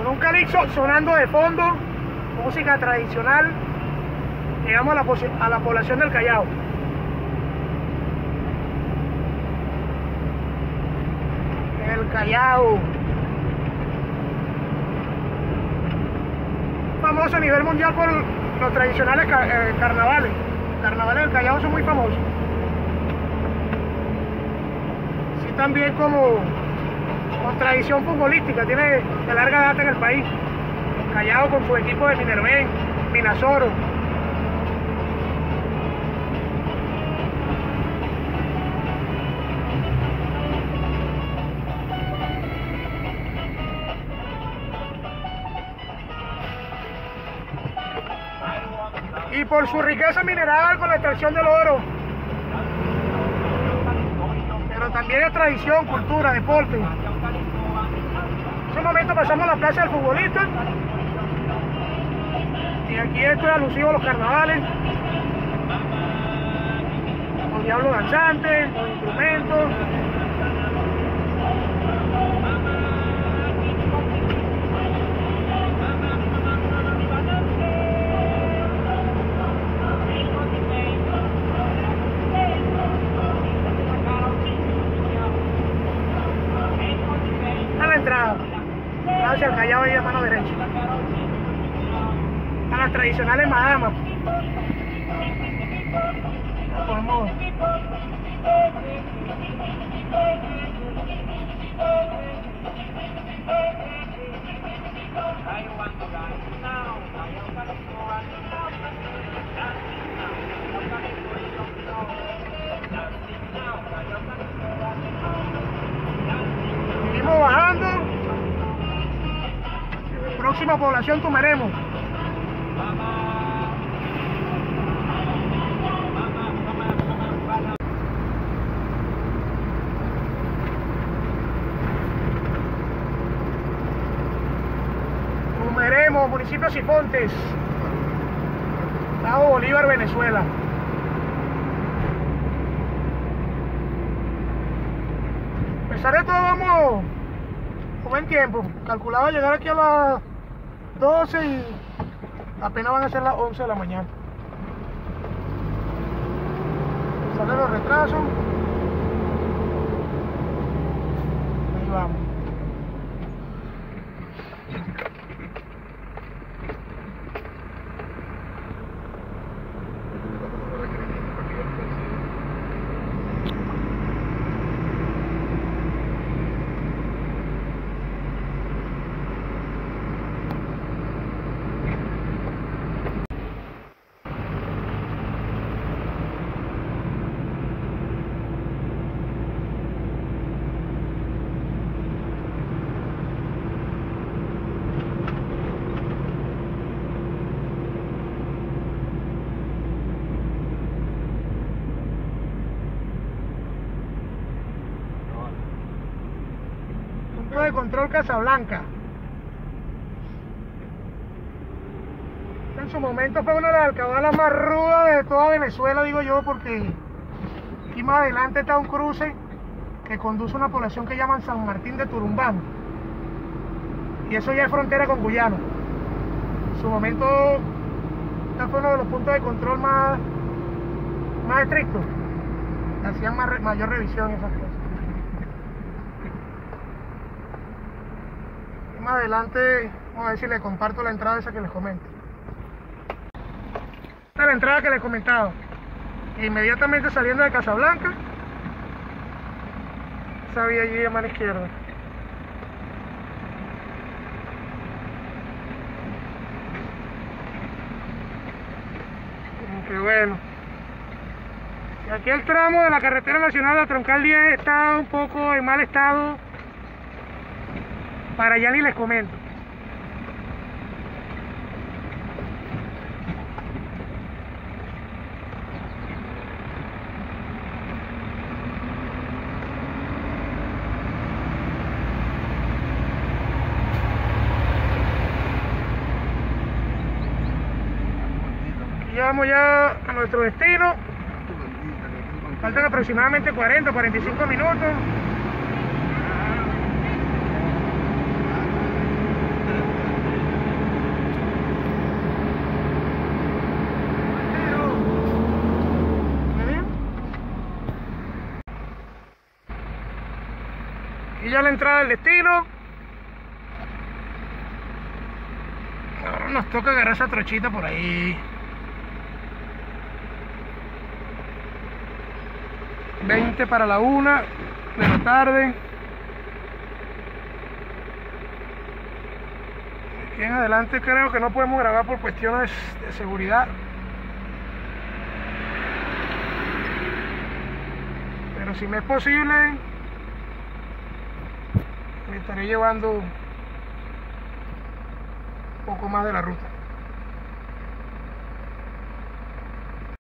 Con un calixto sonando de fondo, música tradicional, llegamos a la población del Callao. El Callao, famoso a nivel mundial por los tradicionales carnavales. Los carnavales del Callao son muy famosos. Sí, también como con tradición futbolística, tiene de larga data en el país. Callao con su equipo de Minerven, Minasoro. Y por su riqueza mineral con la extracción del oro. Pero también es tradición, cultura, deporte. En ese momento pasamos a la plaza del futbolista. Y aquí esto es alusivo a los carnavales. Los diablos danzantes, los instrumentos. Hacia el Callao y a mano derecha. A las tradicionales madamas. Podemos. Seguimos bajando. Próxima población Tumeremo. Tumeremo, municipio Sifontes, Estado Bolívar, Venezuela. A pesar de todo vamos con buen tiempo. Calculaba llegar aquí a las 12 y apenas van a ser las 11 de la mañana. Salen los retrasos. Ahí vamos. De control Casablanca. En su momento fue una de las alcabalas más rudas de toda Venezuela, digo yo, porque aquí más adelante está un cruce que conduce a una población que llaman San Martín de Turumbán, y eso ya es frontera con Guyana. En su momento este fue uno de los puntos de control más estrictos, hacían mayor revisión y esas cosas. Más adelante vamos a ver si les comparto la entrada esa que les comento. Esta es la entrada que les comentaba. Inmediatamente saliendo de Casablanca, esa vía allí a mano izquierda. Aunque bueno. Y aquí el tramo de la carretera nacional, la troncal 10, está un poco en mal estado. Para allá ni les comento. Llegamos ya a nuestro destino. Faltan aproximadamente 40-45 minutos. Aquí ya la entrada del destino. Ahora nos toca agarrar esa trochita por ahí. 20 para la 1 de la tarde. Aquí en adelante creo que no podemos grabar por cuestiones de seguridad. Pero si me es posible, me estaré llevando un poco más de la ruta.